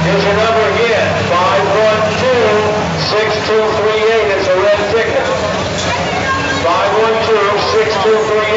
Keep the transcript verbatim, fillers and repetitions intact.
Here's your number again, five one two, six two three eight. It's a red ticket. five one two, six two three eight.